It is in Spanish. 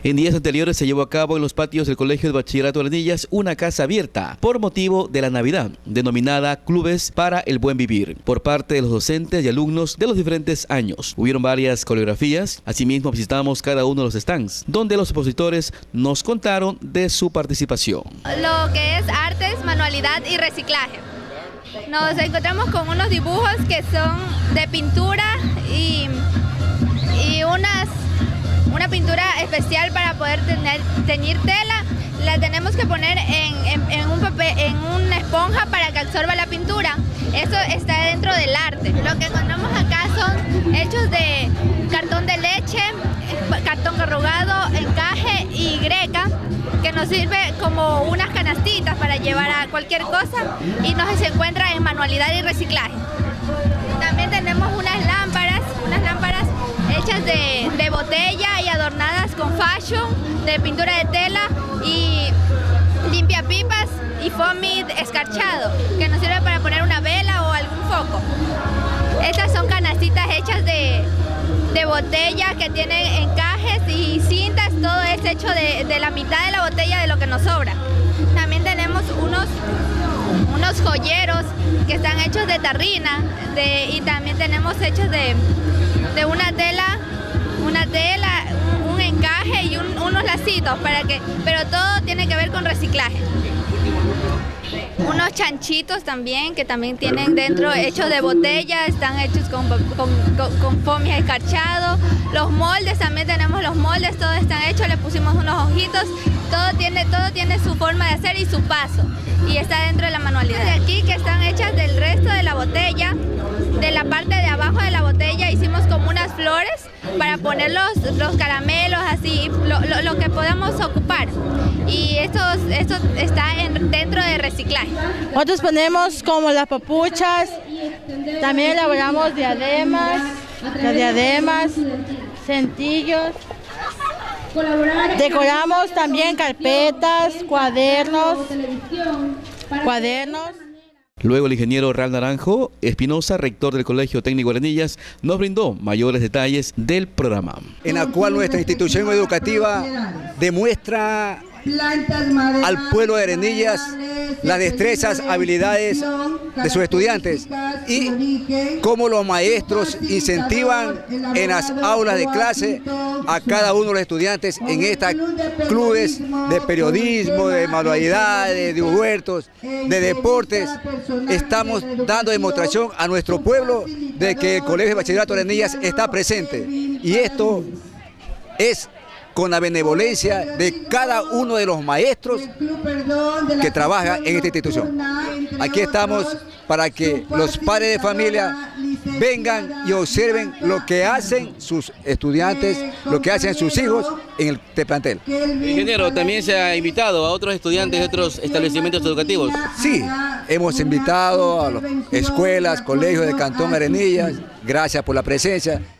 En días anteriores se llevó a cabo en los patios del Colegio de Bachillerato Arenillas una casa abierta por motivo de la Navidad, denominada Clubes para el Buen Vivir, por parte de los docentes y alumnos de los diferentes años. Hubieron varias coreografías, asimismo visitamos cada uno de los stands, donde los expositores nos contaron de su participación. Lo que es artes, manualidad y reciclaje. Nos encontramos con unos dibujos que son de pintura y una pintura especial para poder teñir tela. La tenemos que poner en una esponja para que absorba la pintura. Eso está dentro del arte. Lo que encontramos acá son hechos de cartón de leche, cartón arrugado, encaje y greca, que nos sirve como unas canastitas para llevar a cualquier cosa y se encuentra en manualidad y reciclaje. También tenemos unas lámparas hechas de botella y adornadas con fashion, de pintura de tela y limpiapipas y foamy escarchado, que nos sirve para poner una vela o algún foco. Estas son canastitas hechas de botella que tienen encajes y cintas, todo es hecho de la mitad de la botella de lo que nos sobra. También tenemos unos joyeros que están hechos de tarrina y también tenemos hechos de una tela, un encaje y unos lacitos, pero todo tiene que ver con reciclaje. Unos chanchitos también, que también tienen dentro hechos de botella, están hechos con foamy escarchado. Los moldes, también tenemos los moldes, todos están hechos, le pusimos unos ojitos, todo tiene su forma de hacer y su paso, y está dentro de la manualidad. De aquí, que están hechas del resto de la botella, de la parte de abajo de la botella hicimos como unas flores para poner los caramelos, así, lo que podamos ocupar. Y esto está dentro de reciclaje. Nosotros ponemos como las papuchas, también elaboramos diademas, cintillos. Decoramos también carpetas, cuadernos. Luego el ingeniero Ral Naranjo Espinosa, rector del Colegio Técnico Arenillas, nos brindó mayores detalles del programa. En la cual nuestra institución educativa demuestra al pueblo de Arenillas las destrezas, habilidades de sus estudiantes y cómo los maestros incentivan en las aulas de clase a cada uno de los estudiantes en estos clubes de periodismo, de manualidades, de huertos, de deportes. Estamos dando demostración a nuestro pueblo de que el Colegio de Bachillerato Arenillas está presente, y esto es con la benevolencia de cada uno de los maestros que trabajan en esta institución. Aquí estamos para que los padres de familia vengan y observen lo que hacen sus estudiantes, lo que hacen sus hijos en el plantel. Ingeniero, ¿también se ha invitado a otros estudiantes de otros establecimientos educativos? Sí, hemos invitado a las escuelas, colegios del Cantón Arenillas. Gracias por la presencia.